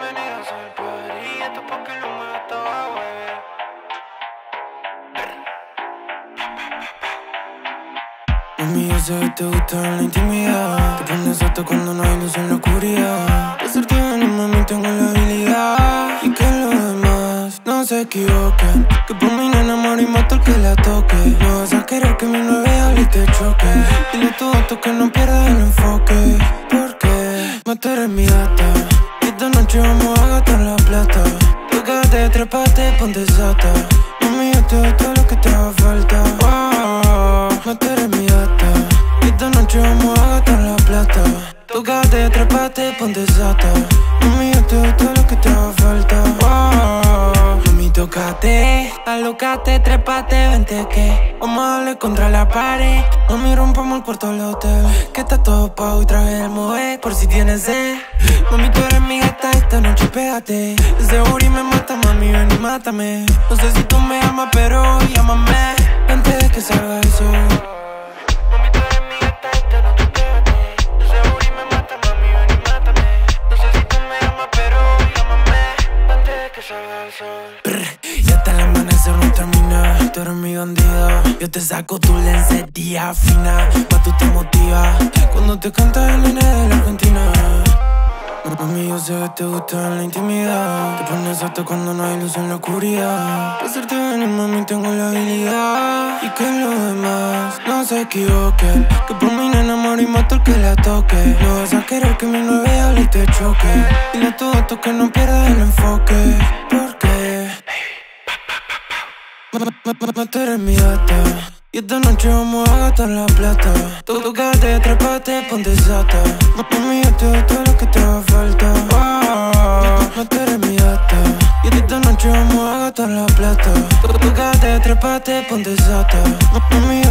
bienvenidos al party. Esto es pa' que lo muevas toda, bebé. Mami, yo sé que te gusta la intimidad. Te pones hasta cuando no hay luz en la oscuridad. De serte bien, mami, tengo la habilidad. Y que los demás no se equivoquen. Que por mí no enamoro y mato al que la toque. No vas a querer que mi nueve hable y te choque. Dile a tu gato que no pierda el enfoque. Porque matar es mi gata. Y esta noche vamos a gastar la plata. Tócate, trépate, ponte sata. Mami, yo te doy todo lo que te haga falta. Matar es mi gata. Y esta noche vamos a gastar la plata. Tócate, trépate, ponte sata. Mami, yo te doy todo lo que te haga falta. Mami, tócate, alócate, trépate, vente que vamos a darle contra la pared. Mami, rompamos el cuarto del hotel, que está todo pago y traje el moe por si tienes sed. Mami, tú eres mi gata, esta noche pégate. Ese booty me mata, mami, ven y mátame. No sé si tú me amas, pero llámame antes de que salga el sol. Mami, tú eres mi gata, esta noche pégate. Ese booty me mata, mami, ven y mátame. No sé si tú me amas, pero llámame antes de que salga el sol. Y hasta el amanecer no termina. Tú eres mi bandida. Yo te saco tu lencería fina. Pa' tú te motiva cuando te canta el nene de la Argentina. Mami, yo sé que te gusta la intimidad. Te pones hasta cuando no hay luz en la oscuridad. De hacerte venir, mami, tengo la habilidad. Y que los demás no se equivoquen. Que por mí no enamoro y mato al que la toque. No vas a querer que mi nueve hable y te choque. Dile a tu gato que no pierda el enfoque. Porque matar es mi gata. Y esta noche vamos a gastar la plata. Tócate, trépate, ponte sata. Mami, yo te doy todo lo que te haga falta. Matar es mi gata. Y esta noche vamos a gastar la plata. Tócate, trépate, ponte sata. Mami,